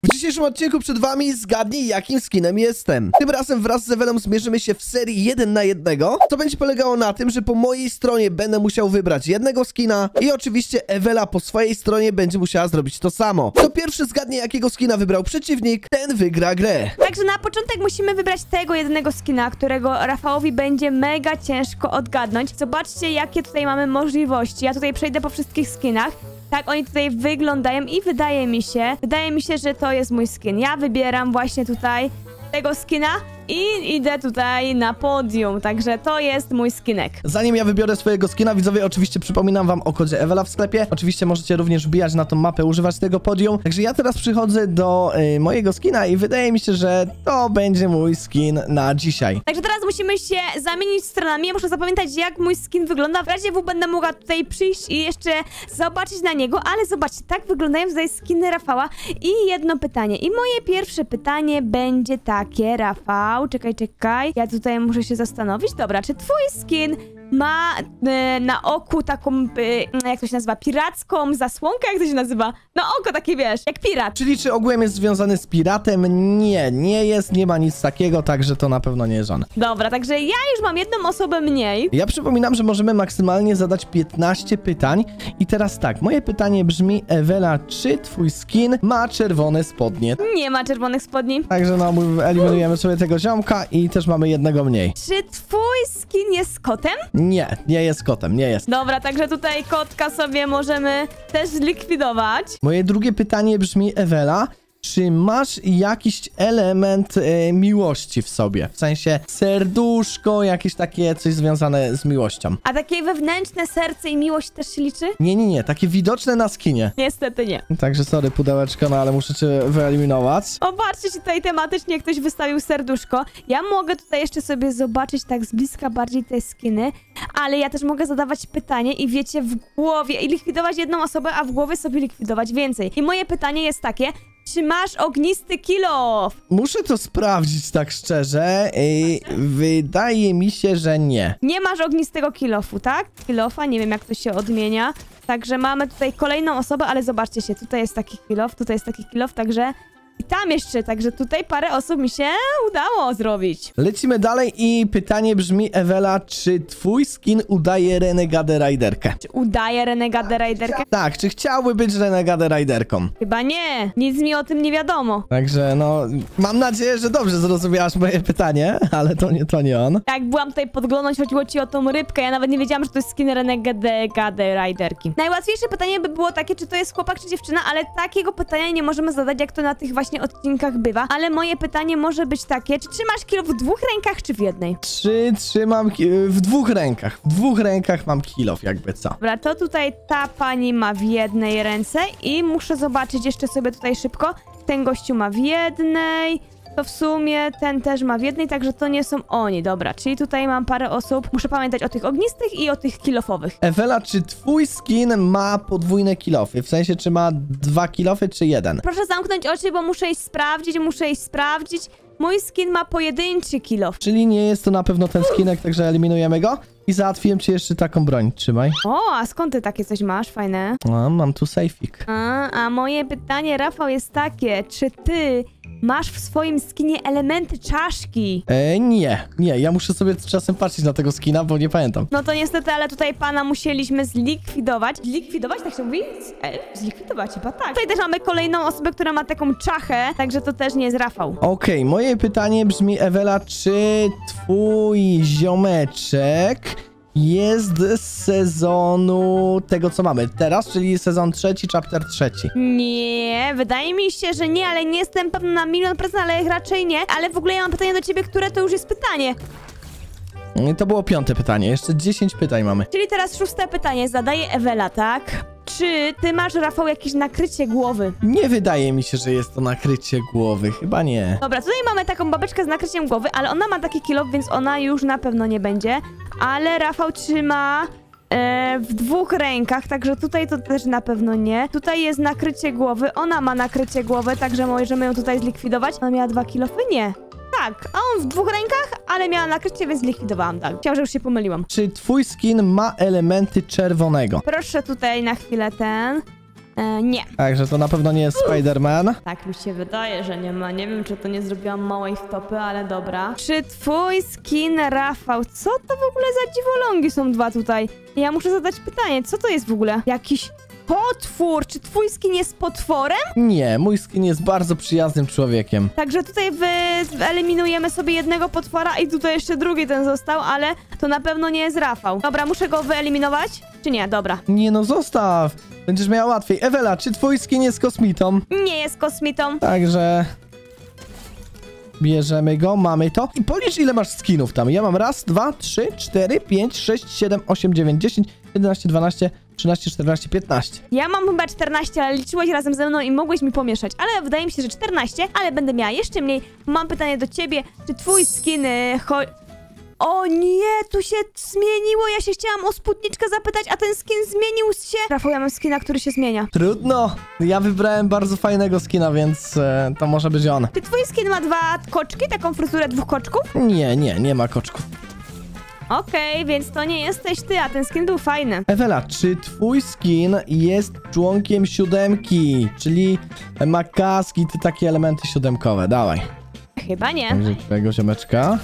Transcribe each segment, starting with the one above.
W dzisiejszym odcinku przed wami zgadnij, jakim skinem jestem. Tym razem wraz z Ewelą zmierzymy się w serii 1 na 1, co będzie polegało na tym, że po mojej stronie będę musiał wybrać jednego skina i oczywiście Ewela po swojej stronie będzie musiała zrobić to samo. Kto pierwszy zgadnie, jakiego skina wybrał przeciwnik, ten wygra grę. Także na początek musimy wybrać tego jednego skina, którego Rafałowi będzie mega ciężko odgadnąć. Zobaczcie, jakie tutaj mamy możliwości. Ja tutaj przejdę po wszystkich skinach. Tak oni tutaj wyglądają i wydaje mi się, że to jest mój skin. Ja wybieram właśnie tutaj tego skina i idę tutaj na podium, także to jest mój skinek. Zanim ja wybiorę swojego skina, widzowie, oczywiście przypominam wam o kodzie Ewela w sklepie. Oczywiście możecie również wbijać na tą mapę, używać tego podium. Także ja teraz przychodzę do mojego skina i wydaje mi się, że to będzie mój skin na dzisiaj. Także teraz musimy się zamienić stronami. Ja muszę zapamiętać, jak mój skin wygląda. W razie W będę mogła tutaj przyjść i jeszcze zobaczyć na niego, ale zobaczcie, tak wyglądają tutaj skiny Rafała. I jedno pytanie. I moje pierwsze pytanie będzie takie, Rafał. Czekaj. Ja tutaj muszę się zastanowić. Dobra, czy twój skin ma na oku taką, jak to się nazywa, piracką zasłonkę? Jak to się nazywa? Na oko takie, wiesz, jak pirat. Czyli czy ogółem jest związany z piratem? Nie jest, nie ma nic takiego, także to na pewno nie jest on. Dobra, także ja już mam jedną osobę mniej. Ja przypominam, że możemy maksymalnie zadać 15 pytań. I teraz tak, moje pytanie brzmi, Ewela, czy twój skin ma czerwone spodnie? Nie ma czerwonych spodni. Także no, eliminujemy sobie tego ziomka i też mamy jednego mniej. Czy twój skin jest kotem? Nie jest kotem, nie jest. Dobra, także tutaj kotka sobie możemy też zlikwidować. Moje drugie pytanie brzmi, Ewela, czy masz jakiś element miłości w sobie? W sensie serduszko, jakieś takie coś związane z miłością. A takie wewnętrzne serce i miłość też się liczy? Nie, takie widoczne na skinie. Niestety nie. Także sorry, pudełeczko, no ale muszę cię wyeliminować. O, patrzcie, tutaj tematycznie ktoś wystawił serduszko. Ja mogę tutaj jeszcze sobie zobaczyć tak z bliska bardziej te skiny, ale ja też mogę zadawać pytanie i wiecie, w głowie i likwidować jedną osobę, a w głowie sobie likwidować więcej. I moje pytanie jest takie, czy masz ognisty kill-off? Muszę to sprawdzić tak szczerze. Wydaje mi się, że nie. Nie masz ognistego kill-offu, tak? Kill-offa, nie wiem jak to się odmienia. Także mamy tutaj kolejną osobę, ale zobaczcie się, tutaj jest taki kill-off, tutaj jest taki kill-off, także... I tam jeszcze, także tutaj parę osób mi się udało zrobić. Lecimy dalej i pytanie brzmi, Ewela, czy twój skin udaje Renegadę Riderkę? Czy udaje Renegadę Riderkę? Tak, czy chciałby być Renegadę Riderką? Chyba nie, nic mi o tym nie wiadomo. Także no, mam nadzieję, że dobrze zrozumiałaś moje pytanie, ale to nie on. Tak, byłam tutaj podglądać, chodziło ci o tą rybkę, ja nawet nie wiedziałam, że to jest skin Renegade Riderki. Najłatwiejsze pytanie by było takie, czy to jest chłopak czy dziewczyna, ale takiego pytania nie możemy zadać, jak to na tych właśnie odcinkach bywa, ale moje pytanie może być takie, czy trzymasz kilo w dwóch rękach, czy w jednej? Trzymam w dwóch rękach. W dwóch rękach mam kilof, jakby co. Dobra, to tutaj ta pani ma w jednej ręce i muszę zobaczyć jeszcze sobie tutaj szybko. Ten gościu ma w jednej, to w sumie ten też ma w jednej, także to nie są oni. Dobra, czyli tutaj mam parę osób. Muszę pamiętać o tych ognistych i o tych kilofowych. Ewela, czy twój skin ma podwójne kilofy? W sensie, czy ma 2 kilofy, czy 1? Proszę zamknąć oczy, bo muszę iść sprawdzić. Mój skin ma pojedynczy kilof. Czyli nie jest to na pewno ten skinek, także eliminujemy go. I załatwiłem ci jeszcze taką broń, trzymaj. O, a skąd ty takie coś masz? Fajne. No, mam tu sejfik. A moje pytanie, Rafał, jest takie, czy ty masz w swoim skinie elementy czaszki? Nie, ja muszę sobie czasem patrzeć na tego skina, bo nie pamiętam. No to niestety, ale tutaj pana musieliśmy zlikwidować. Zlikwidować, tak się mówi? Zlikwidować chyba, tak. Tutaj też mamy kolejną osobę, która ma taką czachę, także to też nie jest Rafał. Okej, moje pytanie brzmi, Ewela, czy twój ziomeczek jest z sezonu tego, co mamy teraz, czyli sezon 3, chapter 3. Nie, wydaje mi się, że nie, ale nie jestem pewna na 100%, ale raczej nie. Ale w ogóle ja mam pytanie do ciebie, które to już jest pytanie. To było 5. pytanie, jeszcze 10 pytań mamy. Czyli teraz 6. pytanie zadaje Ewela, tak? Czy ty masz, Rafał, jakieś nakrycie głowy? Nie wydaje mi się, że jest to nakrycie głowy, chyba nie. Dobra, tutaj mamy taką babeczkę z nakryciem głowy, ale ona ma taki kill-off, więc ona już na pewno nie będzie. Ale Rafał trzyma w dwóch rękach, także tutaj to też na pewno nie. Tutaj jest nakrycie głowy, ona ma nakrycie głowy, także możemy ją tutaj zlikwidować. Ona miała 2 kill-offy? Nie. Tak, a on w dwóch rękach, ale miała nakrycie, więc zlikwidowałam, tak. Chciałam, że już się pomyliłam. Czy twój skin ma elementy czerwonego? Proszę tutaj na chwilę ten... Nie. Także to na pewno nie jest Spider-Man. Tak mi się wydaje, że nie ma. Nie wiem, czy to nie zrobiłam małej wtopy, ale dobra. Czy twój skin, Rafał, co to w ogóle za dziwolągi są dwa tutaj? Ja muszę zadać pytanie, co to jest w ogóle? Jakiś potwór? Czy twój skin jest potworem? Nie, mój skin jest bardzo przyjaznym człowiekiem. Także tutaj wyeliminujemy sobie jednego potwora i tutaj jeszcze drugi ten został, ale to na pewno nie jest Rafał. Dobra, muszę go wyeliminować? Czy nie? Dobra. Nie no, zostaw. Będziesz miała łatwiej. Ewela, czy twój skin jest kosmitą? Nie jest kosmitą. Także... Bierzemy go, mamy to. I policz, ile masz skinów tam. Ja mam raz, 2, 3, 4, 5, 6, 7, 8, 9, 10, 11, 12, 13, 14, 15. Ja mam chyba 14, ale liczyłeś razem ze mną i mogłeś mi pomieszać. Ale wydaje mi się, że 14, ale będę miała jeszcze mniej. Mam pytanie do ciebie, czy twój skin... O nie, tu się zmieniło. Ja się chciałam o spódniczkę zapytać, a ten skin zmienił się. Rafał, ja mam skina, który się zmienia. Trudno. Ja wybrałem bardzo fajnego skina, więc to może być on. Czy twój skin ma dwa koczki, taką fryzurę dwóch koczków? Nie ma koczków. Okej, więc to nie jesteś ty, a ten skin był fajny. Ewela, czy twój skin jest członkiem siódemki? Czyli ma kaski, te takie elementy siódemkowe. Dawaj. Chyba nie. Także twojego ziomeczka.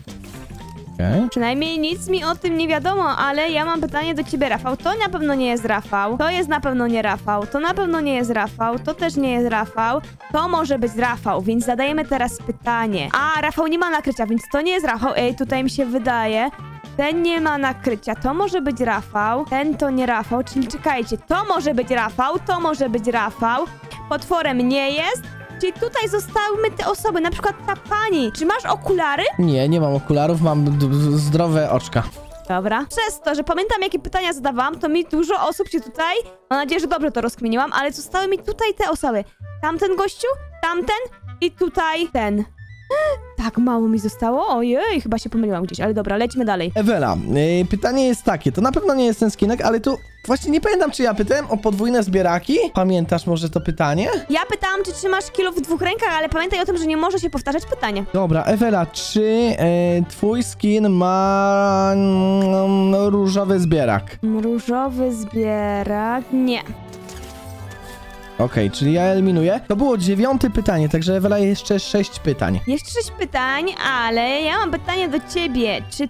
Okay. Przynajmniej nic mi o tym nie wiadomo, ale ja mam pytanie do ciebie, Rafał. To na pewno nie jest Rafał. To jest na pewno nie Rafał. To na pewno nie jest Rafał. To też nie jest Rafał. To może być Rafał, więc zadajemy teraz pytanie. A, Rafał nie ma nakrycia, więc to nie jest Rafał. Ej, tutaj mi się wydaje. Ten nie ma nakrycia. To może być Rafał. Ten to nie Rafał, czyli czekajcie. To może być Rafał. To może być Rafał. Potworem nie jest. Czyli tutaj zostały te osoby, na przykład ta pani. Czy masz okulary? Nie mam okularów, mam zdrowe oczka. Dobra. Przez to, że pamiętam, jakie pytania zadawałam, to mi dużo osób się tutaj... Mam nadzieję, że dobrze to rozkminiłam, ale zostały mi tutaj te osoby. Tamten gościu, tamten i tutaj ten. Tak mało mi zostało? Ojej, chyba się pomyliłam gdzieś, ale dobra, lećmy dalej. Ewela, pytanie jest takie, to na pewno nie jest ten skinek, ale tu właśnie nie pamiętam, czy ja pytałem o podwójne zbieraki. Pamiętasz może to pytanie? Ja pytałam, czy trzymasz kilo w dwóch rękach, ale pamiętaj o tym, że nie może się powtarzać pytanie. Dobra, Ewela, czy twój skin ma różowy zbierak? Różowy zbierak? Nie. Okej, czyli ja eliminuję. To było 9. pytanie, także Ewela jeszcze 6 pytań. Jeszcze 6 pytań, ale ja mam pytanie do ciebie. Czy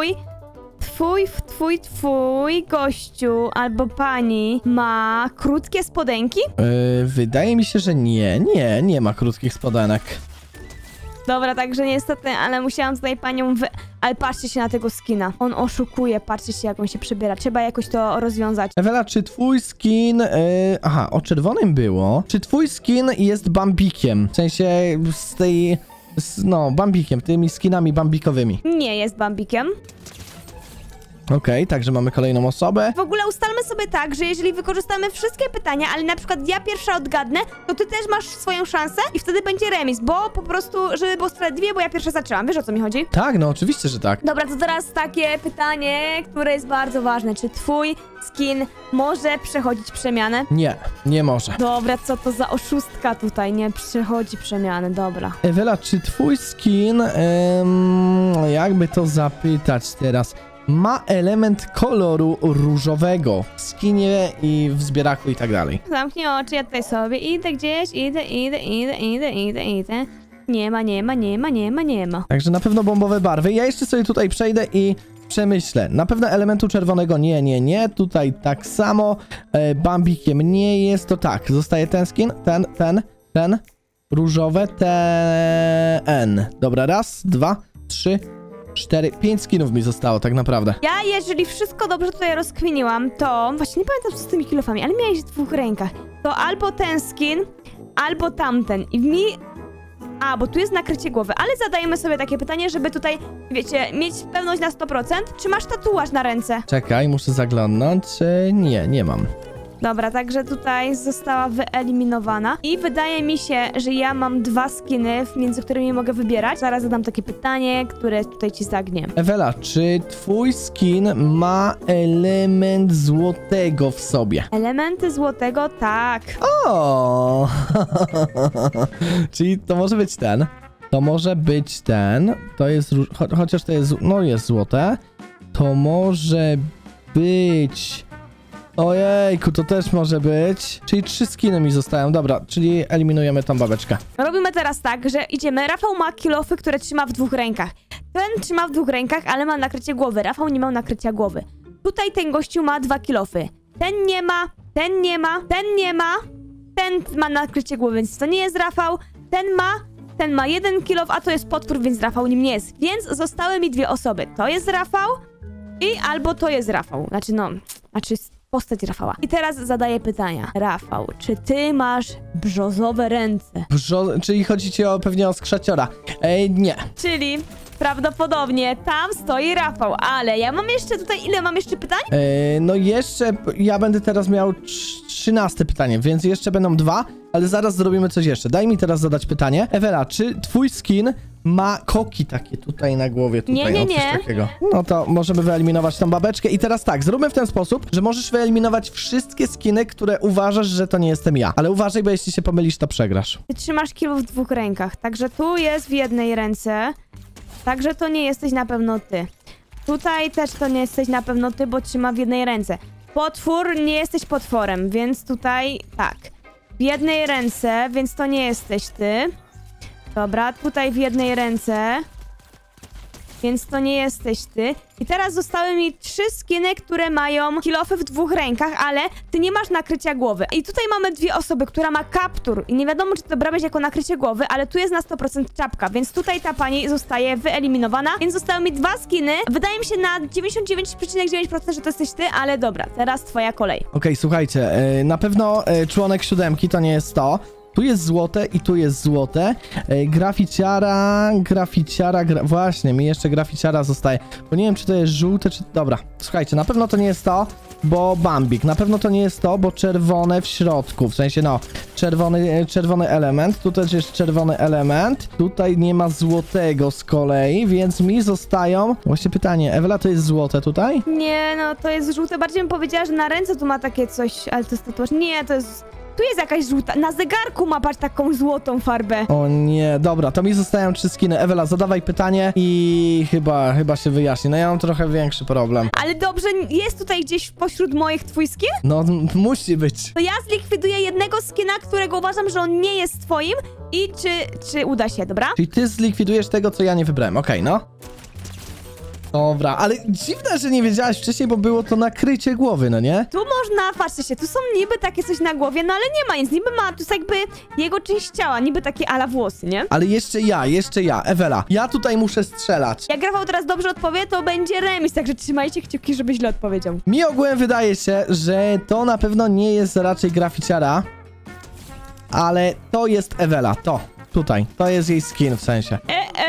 twój gościu albo pani ma krótkie spodenki? Wydaje mi się, że nie ma krótkich spodenek. Dobra, także niestety, ale musiałam tutaj panią Ale patrzcie się na tego skina. On oszukuje, patrzcie się, jak on się przebiera. Trzeba jakoś to rozwiązać. Ewela, czy twój skin... Aha, o czerwonym było. Czy twój skin jest Bambikiem? W sensie z tej... No, Bambikiem, tymi skinami bambikowymi. Nie jest Bambikiem. Okej, także mamy kolejną osobę. W ogóle ustalmy sobie tak, że jeżeli wykorzystamy wszystkie pytania, ale na przykład ja pierwsza odgadnę, to ty też masz swoją szansę i wtedy będzie remis, bo po prostu, żeby było sprawiedliwie, bo ja pierwsza zaczęłam. Wiesz, o co mi chodzi? Tak, no oczywiście, że tak. Dobra, to teraz takie pytanie, które jest bardzo ważne. Czy twój skin może przechodzić przemianę? Nie może. Dobra, co to za oszustka tutaj? Nie przechodzi przemiany, dobra. Ewela, czy twój skin... jakby to zapytać teraz... Ma element koloru różowego w skinie i w zbieraku i tak dalej. Zamknij oczy, ja tutaj sobie idę gdzieś, idę. Nie ma. Także na pewno bombowe barwy. Ja jeszcze sobie tutaj przejdę i przemyślę. Na pewno elementu czerwonego nie. Tutaj tak samo. Bambikiem nie jest. To tak, zostaje ten skin, ten. Różowe, ten. Dobra, raz, 2, 3, 4, 5 skinów mi zostało tak naprawdę. Ja, jeżeli wszystko dobrze tutaj rozkminiłam, to... Właśnie nie pamiętam, co z tymi kilofami, ale miałeś w dwóch rękach. To albo ten skin, albo tamten. I mi... A, bo tu jest nakrycie głowy, ale zadajemy sobie takie pytanie, żeby tutaj, wiecie, mieć pewność na 100%. Czy masz tatuaż na ręce? Czekaj, muszę zaglądnąć. Nie mam. Dobra, także tutaj została wyeliminowana. I wydaje mi się, że ja mam 2 skiny, między którymi mogę wybierać. Zaraz zadam takie pytanie, które tutaj ci zagnie. Ewela, czy twój skin ma element złotego w sobie? Elementy złotego? Tak. O! Czyli to może być ten. To może być ten. To jest... Chociaż to jest... No jest złote. To może być... Ojejku, to też może być. Czyli 3 skiny mi zostają. Dobra, czyli eliminujemy tą babeczkę. Robimy teraz tak, że idziemy. Rafał ma kilofy, które trzyma w 2 rękach. Ten trzyma w 2 rękach, ale ma nakrycie głowy. Rafał nie miał nakrycia głowy. Tutaj ten gościu ma 2 kilofy. Ten nie ma, ten nie ma, ten nie ma. Ten ma nakrycie głowy, więc to nie jest Rafał. Ten ma 1 kilof, a to jest potwór, więc Rafał nim nie jest. Więc zostały mi 2 osoby. To jest Rafał i albo to jest Rafał. Znaczy postać Rafała. I teraz zadaję pytania. Rafał, czy ty masz brzozowe ręce? Czyli chodzi ci pewnie o skrzaciora. Nie. Czyli prawdopodobnie tam stoi Rafał, ale ja mam jeszcze tutaj, ile mam jeszcze pytań? No jeszcze, ja będę teraz miał 13 pytanie, więc jeszcze będą 2, ale zaraz zrobimy coś jeszcze. Daj mi teraz zadać pytanie. Ewela, czy twój skin ma koki takie tutaj na głowie? Tutaj, Nie. Coś takiego. No to możemy wyeliminować tą babeczkę. I teraz tak, zróbmy w ten sposób, że możesz wyeliminować wszystkie skiny, które uważasz, że to nie jestem ja. Ale uważaj, bo jeśli się pomylisz, to przegrasz. Ty trzymasz kilo w 2 rękach, także tu jest w 1 ręce, także to nie jesteś na pewno ty. Tutaj też to nie jesteś na pewno ty, bo trzyma w 1 ręce. Potwór, nie jesteś potworem, więc tutaj tak. W 1 ręce, więc to nie jesteś ty. Dobra, tutaj w 1 ręce, więc to nie jesteś ty. I teraz zostały mi 3 skiny, które mają kilofy w 2 rękach, ale ty nie masz nakrycia głowy. I tutaj mamy 2 osoby, która ma kaptur. I nie wiadomo, czy to brałeś jako nakrycie głowy, ale tu jest na 100% czapka, więc tutaj ta pani zostaje wyeliminowana. Więc zostały mi 2 skiny. Wydaje mi się na 99,9%, że to jesteś ty, ale dobra, teraz twoja kolej. Okej, słuchajcie, na pewno członek 7 to nie jest to. Tu jest złote i tu jest złote. Graficiara... Właśnie, mi jeszcze graficiara zostaje. Bo nie wiem, czy to jest żółte, czy... Dobra, słuchajcie, na pewno to nie jest to, bo Bambik. Na pewno to nie jest to, bo czerwone w środku. W sensie, no, czerwony element. Tu też jest czerwony element. Tutaj nie ma złotego z kolei, więc mi zostają... Właśnie pytanie, Ewela, to jest złote tutaj? Nie, no to jest żółte. Bardziej bym powiedziała, że na ręce tu ma takie coś, ale to jest tatuaż. Nie, to jest... Tu jest jakaś żółta. Na zegarku ma patrz taką złotą farbę. O nie, dobra, to mi zostają 3 skiny. Ewela, zadawaj pytanie i chyba się wyjaśni. No ja mam trochę większy problem. Ale dobrze, jest tutaj gdzieś pośród moich twój skin? No, musi być. To ja zlikwiduję jednego skina, którego uważam, że on nie jest twoim i czy uda się, dobra? Czyli ty zlikwidujesz tego, co ja nie wybrałem. Okej, no. Dobra, ale dziwne, że nie wiedziałaś wcześniej, bo było to nakrycie głowy, no nie? Tu można, patrzcie się, tu są niby takie coś na głowie, no ale nie ma nic, niby ma, tu jest jakby jego część ciała, niby takie ala włosy, nie? Ale jeszcze ja, Ewela, ja tutaj muszę strzelać. Jak Rafał teraz dobrze odpowie, to będzie remis, także trzymajcie kciuki, żeby źle odpowiedział. Mi ogółem wydaje się, że to na pewno nie jest raczej graficiara, ale to jest Ewela, tutaj, to jest jej skin w sensie.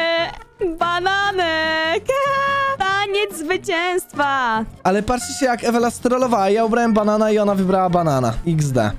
Bananek! Taniec zwycięstwa! Ale patrzcie się, jak Ewela strollowała, ja ubrałem banana i ona wybrała banana. XD.